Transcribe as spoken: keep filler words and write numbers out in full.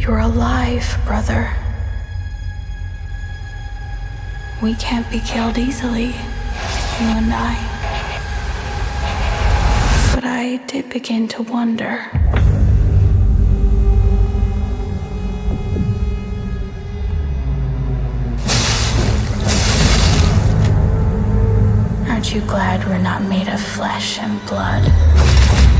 You're alive, brother. We can't be killed easily, you and I. But I did begin to wonder. Aren't you glad we're not made of flesh and blood?